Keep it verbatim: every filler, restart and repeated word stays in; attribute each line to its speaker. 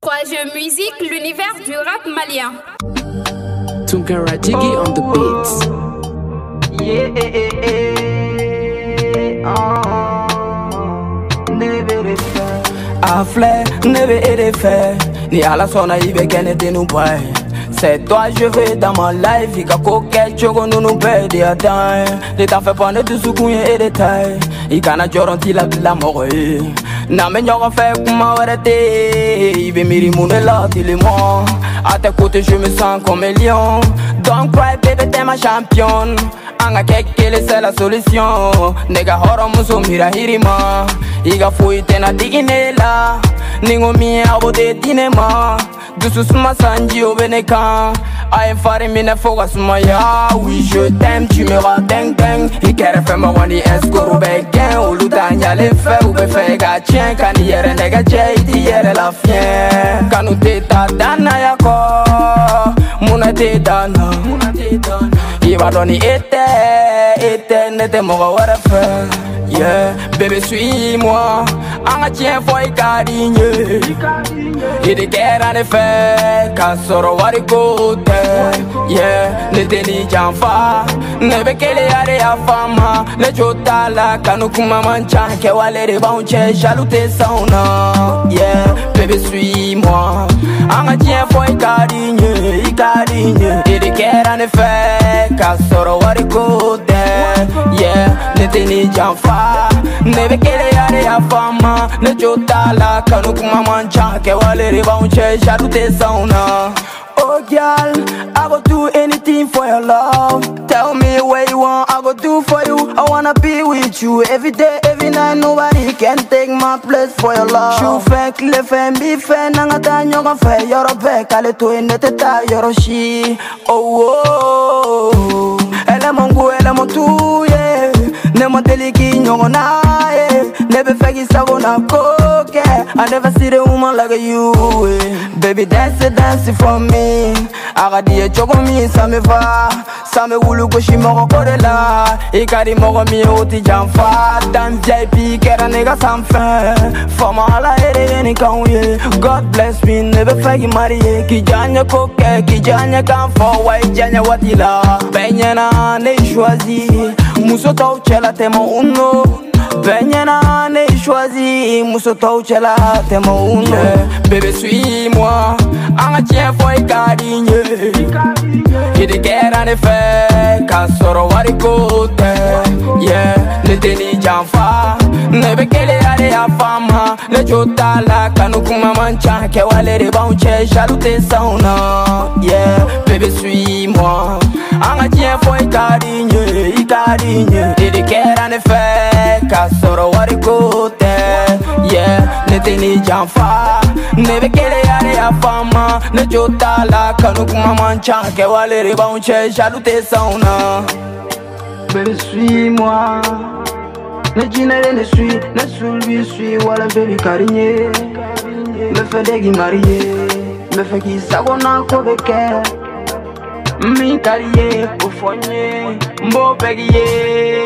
Speaker 1: trois jeux musique, l'univers du rap malien.
Speaker 2: Tunkara Jiggy on the beats.
Speaker 3: Yeah, yeah, yeah. Oh. Never Aflé, never edifé. Ni à la sona ibe kene de nous boy. C'est toi je veux dans ma life. Ika coquette chogo nous nous pède à temps. L'état fait prendre de soukouye et détails. Ika na joronti la la mort. Na me nyoko fait kuma warete. Ibe miri moune la tile moi. À tes côtés je me sens comme un lion. Don't cry baby t'es ma championne. Anga kekele c'est la solution. Nega horo muso mira hirima. Iga fui tena diginela. Ningo mi abo de tinema. Dusu suma sanji au benekan. Aïe fari mine foga suma ya. Oui je t'aime tu me rends ding ding. Ikere fe ma wani escoro begen. Olu tanya le fe ube fe ga chien. Kani yere nega jay di yere la fien. Kanu te ta dana yako. Muna te dana. Iba doni ete, ete nete moga wara fe. Yeah, bébé suis-moi. Anga tien foi carigne. Ide kera ne fe, kasoro wari kote. Yeah, ne teni janfa. Ne bekele are ya fama. Ne jota la kanu kuma mancha. Ke wale de baunche, jaloute sauna. Yeah, bébé suis-moi. Anga tien foi carigne, carigne. Ide kera ne fe, kasoro wari kote. Yeah, ne teni janfa. Nebe kele yare ya fama. Ne jota la kanu kuma mancha. Ke wale re baunche jaloute sauna. Oh girl, I go do anything for your love. Tell me what you want, I go do for you. I wanna be with you every day, every night. Nobody can take my place for your love. Chou fe kle fe mbi fe nanga ta nyoga fe yoro be kale to enete ta yoro shi. Oh oh, ele mongu ele montu yeah. Ne mo deliki nyongo na yeah. Nebe fegi savo na koke. I never see the woman like you yeah. Baby dance it, dance it for me. Agadi e chogo mi sa me va. Sa me wulu koshi moko kore la. Ikari moko mi oti janfa. Dan V I P kera nega sans fin. Fama ala ere yeni kaunye. God bless me, nebe fegi mariye. Ki janya koke, ki janya kanfo. Wai janya watila. Benye na ne choisi. Muso tau chela temo uno. Benye na ne choisi. Muso tau chela temo uno yeah. Bébé suis-moi. Anga tien foi carigne. Ide kera ne fe. Kasoro wari kote. Yeah, ne teni janfa. Nebe kele yare ya fama. Ne jota la kanu kuma mancha. Ke wale de baunche jaloute sauna. Yeah, bébé suis-moi. Anga tien foi carigne, carigne. Ide kera ne fe. Kasoro wari kote. Yeah, ne teni janfa. Nebe kele yare ya fama. Ne jota la kanu kuma mancha. Ke wale de baunche jaloute sauna. Baby suis-moi. Ne jinere ne suis, ne suis suis. Wala baby carigne. Me fait degi marié. Me fait ki sagona kobeke. Mi cariye, ufonye, mbo pegiye.